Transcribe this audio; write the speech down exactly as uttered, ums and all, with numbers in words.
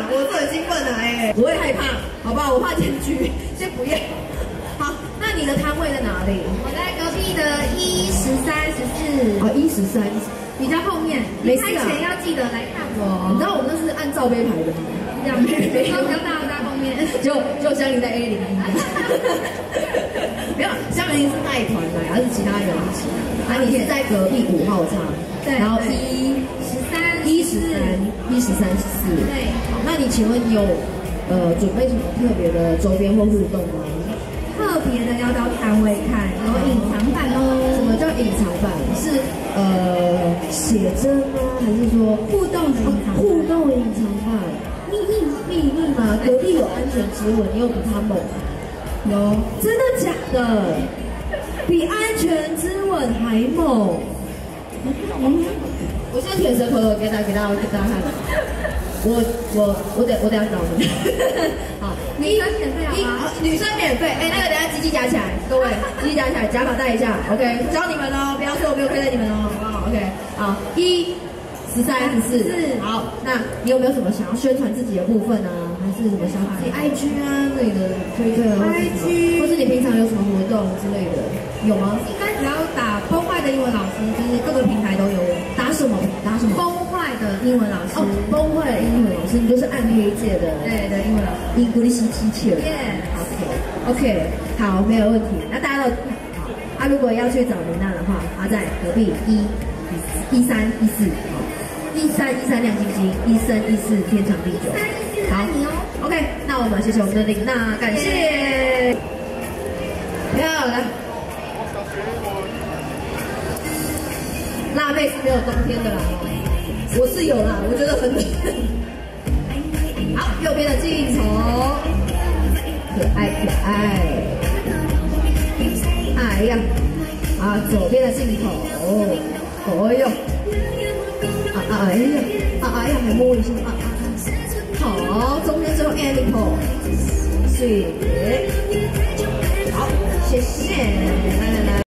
我是很兴奋的哎，我会害怕，好不好？我怕检举，先不要。好，那你的摊位在哪里？ 我在隔壁的一十三、十四。 哦，一十三， 比较后面。 没事啊。 开前要记得来看我。 你知道我们那是按罩杯排的吗？ 这样，比较大在后面。 就就香菱在 A 零。没有，香菱是那一团来，还是其他人一起？啊，你是在隔壁五号仓。 对。 然后一十三、 一十三、一十三、十四。 对。 好，那你请问有呃准备什么特别的周边或互动吗？ 特别的要到摊位看，有隐藏版哦。 什么叫隐藏版？是呃写真吗？还是说互动的隐藏版？ 互动隐藏版，秘密秘密吗？隔壁有安全之吻，你有比他猛？有，真的假的？比安全之吻还猛？嗯，我现在舔舌头头给大家给大家给大家看。我我我得我等下找你。好， 女生免费好吗？ 女生免费，哎，那个等下鸡鸡夹起来，各位鸡鸡夹起来，夹把带一下 ，OK，教你们哦，不要说我没有亏待你们哦，好不好 ？OK， 好，一十三十四，好，那你有没有什么想要宣传自己的部分啊？还是什么想法？你 I G 啊，那里的推特啊 ，I G， 或是你平常有什么活动之类的，有吗？ 应该只要打崩坏的英文老师，就是各个平台都有。 打什么？打什么？ 崩坏的英文老师。 哦，崩坏的英文老师，你就是暗黑界的。 对的，英文老师。 English teacher。 Yeah。 OK OK， 好，没有问题。那大家都好啊。如果要去找林娜的话，啊，在隔壁一一三一四，好，一三一三亮晶晶，一三一四天长地久。好，你哦。OK， 那我们谢谢我们的林娜，感谢。漂亮。辣妹是没有冬天的啦，我是有啦，我觉得很冷。好，右边的镜头，可爱可爱。哎呀，啊，左边的镜头，哦哟，啊啊哎呀，啊哎呀，还摸一下，啊啊，好，中间最后 animal， 是，好，谢谢，来来来。